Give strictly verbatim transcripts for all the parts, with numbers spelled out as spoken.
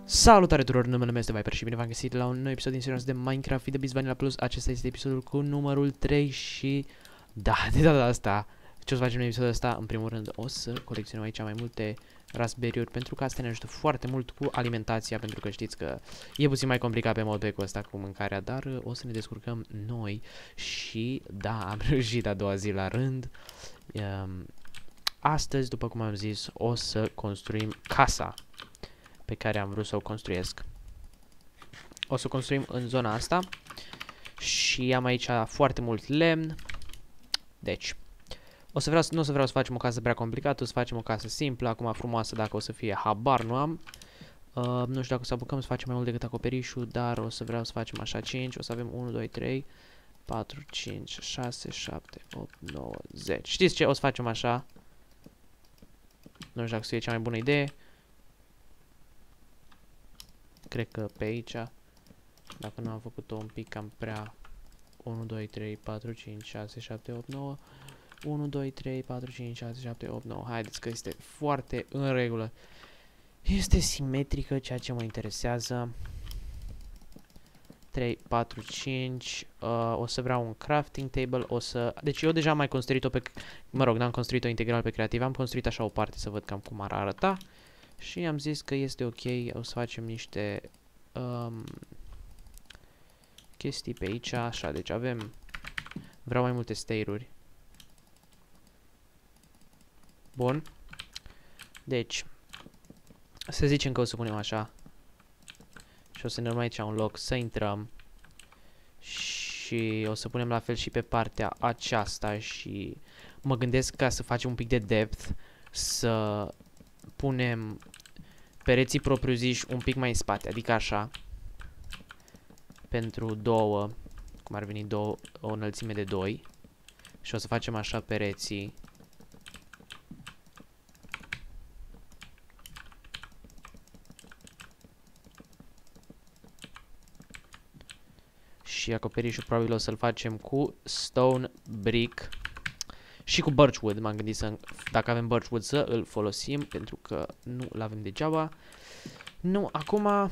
Salutare tuturor, numele meu este Viper și bine v-am găsit la un nou episod din seria de Minecraft Feed the Beast Vanilla Plus. Acesta este episodul cu numărul trei și... Da, de data asta, ce o să facem în episodul ăsta? În primul rând o să colecționăm aici mai multe raspberry-uri, pentru că asta ne ajută foarte mult cu alimentația, pentru că știți că e puțin mai complicat pe modpack-ul ăsta cu mâncarea, dar o să ne descurcăm noi. Și da, am reușit a doua zi la rând. um, Astăzi, după cum am zis, o să construim casa pe care am vrut să o construiesc. O să o construim în zona asta și am aici foarte mult lemn. Deci, o să vreau, nu o să vreau să facem o casă prea complicată, o să facem o casă simplă, acum frumoasă, dacă o să fie, habar nu am. Uh, nu știu dacă o să apucăm să facem mai mult decât acoperișul, dar o să vreau să facem așa cinci, o să avem unu, doi, trei, patru, cinci, șase, șapte, opt, nouă, zece. Știți ce? O să facem așa. Nu știu dacă să fie cea mai bună idee. Cred că pe aici, dacă nu am făcut-o un pic cam prea, unu, doi, trei, patru, cinci, șase, șapte, opt, nouă, unu, doi, trei, patru, cinci, șase, șapte, opt, nouă. Haideți că este foarte în regulă. Este simetrică, ceea ce mă interesează. trei, patru, cinci. Uh, o să vreau un crafting table. O să... Deci eu deja am mai construit-o pe... Mă rog, n-am construit-o integral pe creativ. Am construit așa o parte să văd cam cum ar arăta. Și am zis că este ok. O să facem niște... Um, chestii pe aici. Așa, deci avem... Vreau mai multe stairuri. Bun. Deci... Să zicem că o să punem așa. Și o să ne dăm aici un loc să intrăm. Și o să punem la fel și pe partea aceasta. Și mă gândesc ca să facem un pic de depth, să punem pereții propriu-ziși un pic mai în spate, adică așa. Pentru două, cum ar veni două, o înălțime de doi. Și o să facem așa pereții. Și acoperișul probabil o să-l facem cu stone brick și cu birchwood. M-am gândit să, dacă avem birchwood, să îl folosim, pentru că nu-l avem degeaba. Nu, acum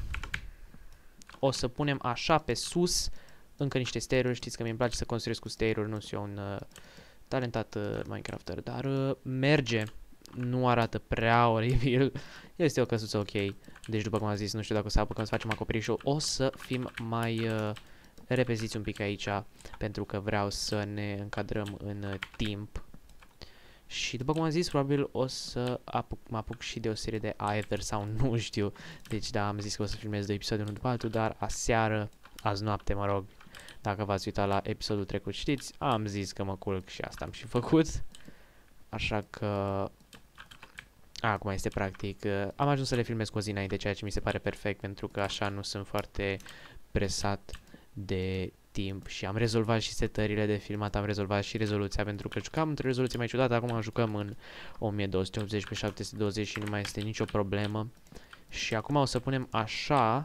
o să punem așa pe sus încă niște stairuri. Știți că mi-e place să construiesc cu stairuri, nu sunt eu un uh, talentat uh, Minecrafter, dar uh, merge. Nu arată prea oribil. Este o căsuță ok. Deci, după cum am zis, nu știu dacă o să apucăm să facem acoperișul. O să fim mai uh, repeziți un pic aici, pentru că vreau să ne încadrăm în uh, timp. Și după cum am zis, probabil o să apuc, mă apuc și de o serie de Aether sau nu știu. Deci da, am zis că o să filmez doi episoade unul după altul, dar aseară, azi noapte, mă rog, dacă v-ați uitat la episodul trecut, știți, am zis că mă culc și asta am și făcut. Așa că... Acum este practic, am ajuns să le filmez cu o zi înainte, ceea ce mi se pare perfect, pentru că așa nu sunt foarte presat de timp și am rezolvat și setările de filmat, am rezolvat și rezoluția, pentru că jucam într-o rezoluție mai ciudată, acum jucăm în o mie două sute optzeci pe șapte sute douăzeci și nu mai este nicio problemă. Și acum o să punem așa,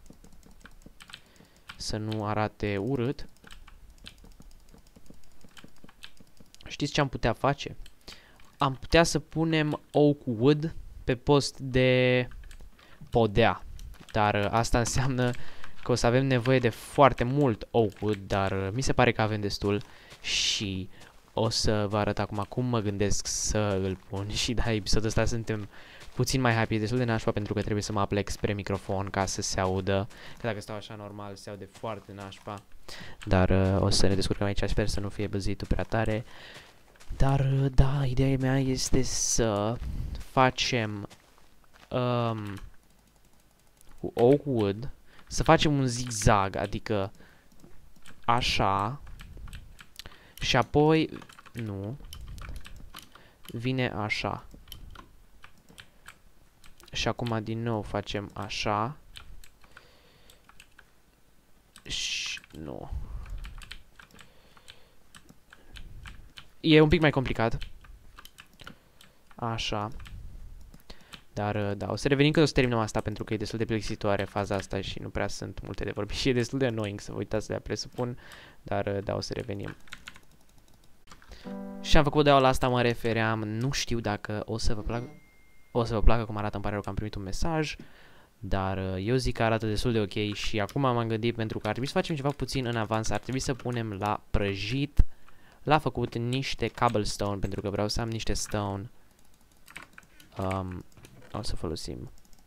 să nu arate urât. Știți ce am putea face? Am putea să punem oak wood pe post de podea, dar uh, asta înseamnă că o să avem nevoie de foarte mult oak wood, dar uh, mi se pare că avem destul și o să vă arăt acum cum mă gândesc să îl pun. Și da, episodul ăsta suntem puțin mai happy, destul de nașpa, pentru că trebuie să mă aplec spre microfon ca să se audă, că dacă stau așa normal se aude foarte nașpa, dar uh, o să ne descurcăm aici, sper să nu fie băzitul prea tare. Dar, da, ideea mea este să facem um, cu oak wood, să facem un zigzag, adică așa, și apoi, nu, vine așa. Și acum din nou facem așa. Și, nu. E un pic mai complicat. Așa. Dar, da, o să revenim când o să terminăm asta, pentru că e destul de plictisitoare faza asta și nu prea sunt multe de vorbit și e destul de annoying să vă uitați de a presupun. Dar, da, o să revenim. Și am făcut de la asta, mă refeream, nu știu dacă o să vă placă, o să vă placă cum arată, îmi pare rău că am primit un mesaj. Dar uh, eu zic că arată destul de ok și acum m-am gândit pentru că ar trebui să facem ceva puțin în avans, ar trebui să punem la prăjit, la făcut niște cobblestone, pentru că vreau să am niște stone. Um, o să folosim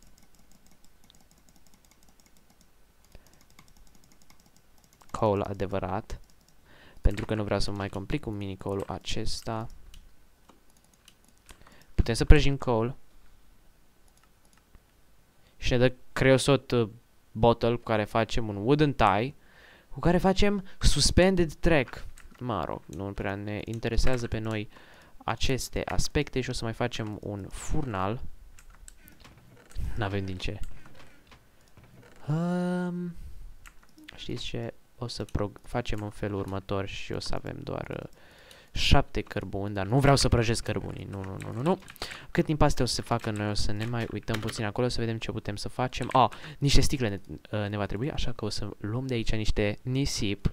coal adevărat, pentru că nu vreau să mă mai complic cu mini coal-ul acesta. Putem să prăjim coal și ne dă creosot uh, bottle cu care facem un wooden tie, cu care facem suspended track. Mă rog, nu prea ne interesează pe noi aceste aspecte și o să mai facem un furnal. N-avem din ce. Um, știți ce? O să facem în felul următor și o să avem doar uh, șapte cărbuni, dar nu vreau să prăjesc cărbunii. Nu, nu, nu, nu, nu. Cât timp astea o să se facă, noi o să ne mai uităm puțin acolo, să vedem ce putem să facem. Ah, niște sticle ne, uh, ne va trebui, așa că o să luăm de aici niște nisip.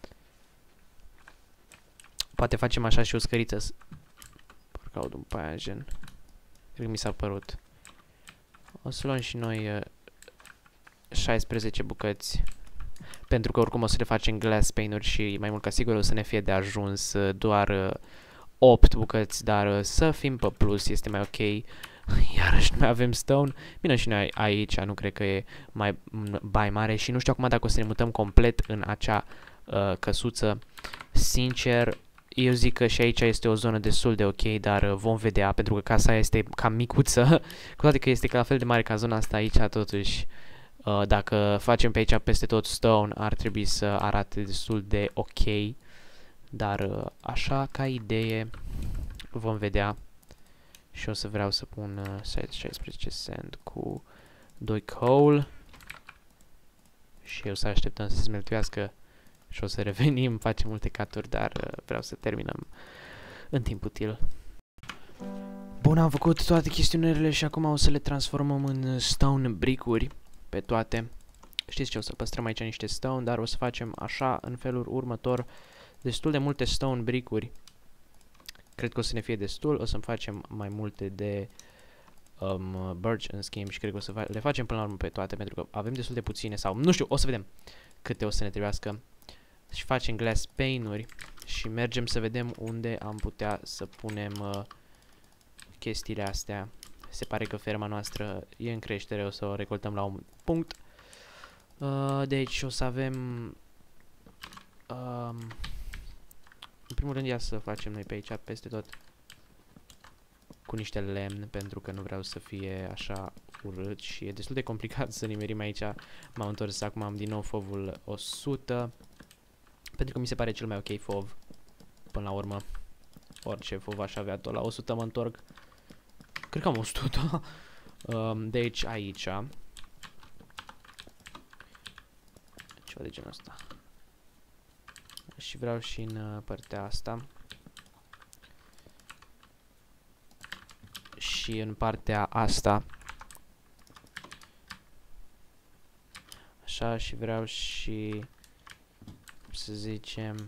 Poate facem așa și o scăriță. Parcă aud un paiajen. Cred că mi s-a părut. O să luăm și noi uh, șaisprezece bucăți. Pentru că oricum o să le facem glass pane-uri și mai mult ca sigur o să ne fie de ajuns uh, doar uh, opt bucăți, dar uh, să fim pe plus este mai ok. Iarăși noi avem stone. Bine, și noi aici nu cred că e mai bai mare și nu știu acum dacă o să ne mutăm complet în acea uh, căsuță. Sincer, eu zic că și aici este o zonă destul de ok, dar uh, vom vedea, pentru că casa aia este cam micuță, cu toate că este la fel de mare ca zona asta aici, totuși. Uh, dacă facem pe aici peste tot stone, ar trebui să arate destul de ok. Dar uh, așa, ca idee, vom vedea. Și o să vreau să pun uh, șaisprezece sand cu doi coal. Și o să așteptăm să se smeltuiască și o să revenim, facem multe caturi, dar uh, vreau să terminăm în timp util. Bun, am făcut toate chestiunile și acum o să le transformăm în stone brick-uri. Pe toate. Știți ce? O să păstrăm aici niște stone, dar o să facem așa în felul următor. Destul de multe stone brick-uri. Cred că o să ne fie destul. O să facem mai multe de um, birch în schimb și cred că o să fa le facem până la urmă pe toate, pentru că avem destul de puține sau nu știu, o să vedem câte o să ne trebuiască. Și facem glass pane-uri și mergem să vedem unde am putea să punem uh, chestiile astea. Se pare că ferma noastră e în creștere, o să o recoltăm la un punct. Uh, deci o să avem... Um, în primul rând ia să facem noi pe aici, peste tot, cu niște lemn, pentru că nu vreau să fie așa urât și e destul de complicat să nimerim aici. M-am întors, acum am din nou fovul o sută, pentru că mi se pare cel mai ok fov. Până la urmă, orice fov aș avea tot la o sută mă întorc. Cred că am o sută. um, deci aici. Ceva de genul ăsta. Și vreau și în uh, partea asta. Și în partea asta. Așa, și vreau și, să zicem,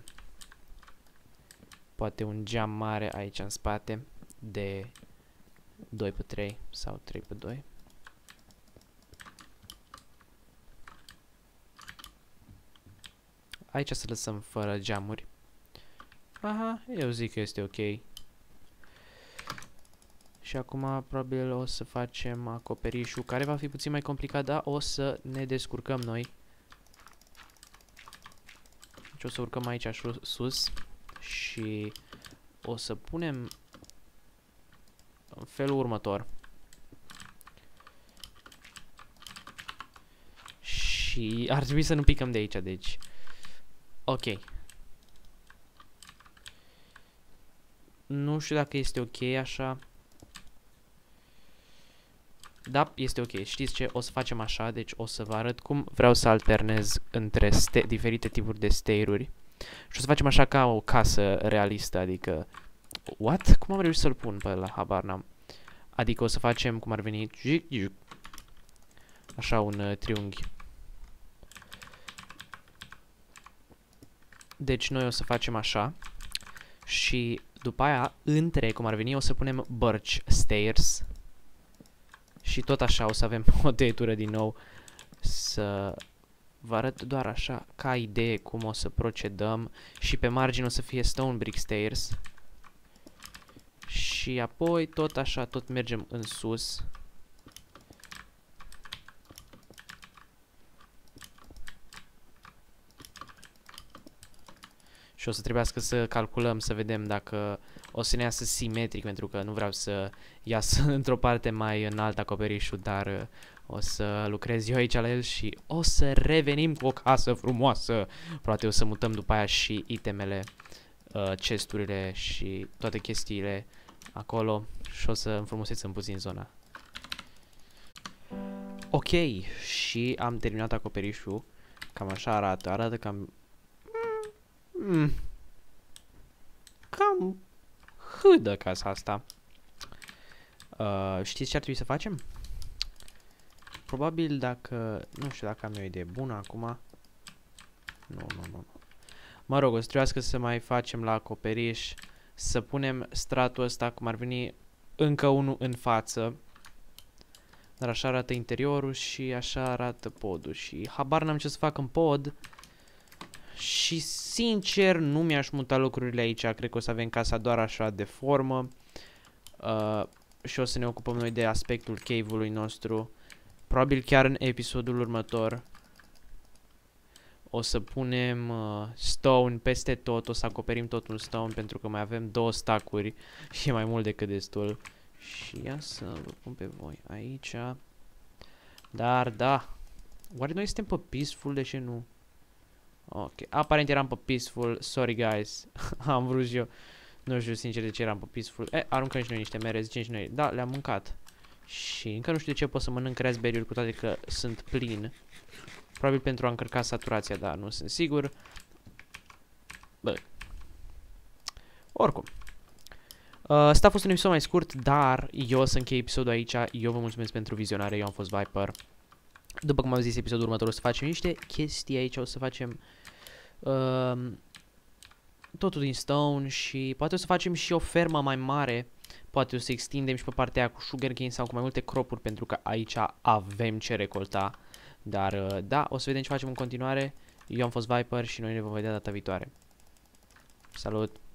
poate un geam mare aici în spate de doi pe trei sau trei pe doi. Aici să lăsăm fără geamuri. Aha, eu zic că este ok. Și acum probabil o să facem acoperișul, care va fi puțin mai complicat, dar o să ne descurcăm noi. Deci o să urcăm aici sus și o să punem în felul următor. Și ar trebui să nu picăm de aici, deci. Ok. Nu știu dacă este ok așa. Da, este ok. Știți ce? O să facem așa, deci o să vă arăt cum vreau să alternez între diferite tipuri de stairuri. Și o să facem așa ca o casă realistă, adică... What? Cum am reușit să-l pun pe ăla? Habar n-am. Adică o să facem cum ar veni... Așa un uh, triunghi. Deci noi o să facem așa. Și după aia, între, cum ar veni, o să punem birch stairs. Și tot așa o să avem o tăietură din nou. Să vă arăt doar așa ca idee cum o să procedăm. Și pe margine o să fie stone brick stairs. Și apoi tot așa, tot mergem în sus. Și o să trebuiască să calculăm, să vedem dacă o să ne iasă simetric, pentru că nu vreau să iasă într-o parte mai înaltă acoperișul, dar o să lucrez eu aici la el și o să revenim cu o casă frumoasă. Poate o să mutăm după aia și itemele, uh, chesturile și toate chestiile acolo și o să înfrumusețăm puțin zona. Ok, și am terminat acoperișul. Cam așa arată, arată cam... Mm. Cam hâdă casa asta. Uh, știți ce ar trebui să facem? Probabil dacă... Nu știu dacă am eu o idee bună acum. Nu, nu, nu. Mă rog, o să trebuiască să mai facem la acoperiș. Să punem stratul ăsta, cum ar veni încă unul în față. Dar așa arată interiorul și așa arată podul. Și habar n-am ce să fac în pod. Și sincer nu mi-aș muta lucrurile aici. Cred că o să avem casa doar așa de formă. Uh, și o să ne ocupăm noi de aspectul cave-ului nostru. Probabil chiar în episodul următor. O să punem uh, stone peste tot. O să acoperim totul stone pentru că mai avem două stack-uri. Și e mai mult decât destul. Și ia să vă pun pe voi aici. Dar da. Oare noi suntem pe peaceful? De ce nu? Ok, aparent eram pe peaceful. Sorry guys. Am vrut și eu. Nu știu sincer de ce eram pe peaceful. E, aruncăm și noi niște mere, zicem și noi. Da, le-am mâncat. Și încă nu știu de ce pot să mănânc raspberry-uri, cu toate că sunt plin. Probabil pentru a încărca saturația, dar nu sunt sigur. Bă. Oricum. Uh, asta a fost un episod mai scurt, dar eu o să închei episodul aici. Eu vă mulțumesc pentru vizionare, eu am fost Viper. După cum am zis, episodul următor o să facem niște chestii aici, o să facem uh, totul din stone și poate o să facem și o fermă mai mare. Poate o să extindem și pe partea aia cu sugarcane sau cu mai multe cropuri, pentru că aici avem ce recolta. Dar uh, da, o să vedem ce facem în continuare. Eu am fost Viper și noi ne vom vedea data viitoare. Salut!